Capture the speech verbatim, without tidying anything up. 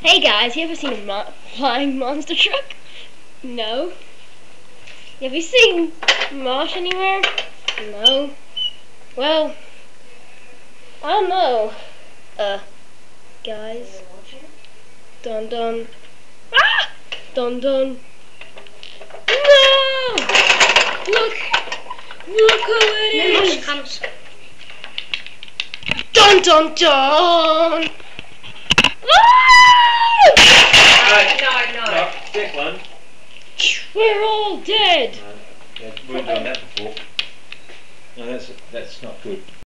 Hey guys, you ever seen a mo flying monster truck? No. Have you seen Mosh anywhere? No. Well, I don't know. Uh, guys. Dun dun. Ah! Dun dun. No! Look! Look who it is! Comes. Dun dun dun! Right. No, no. No, stick one. We're all dead! No, yeah, we've done that before. No, that's that's not good.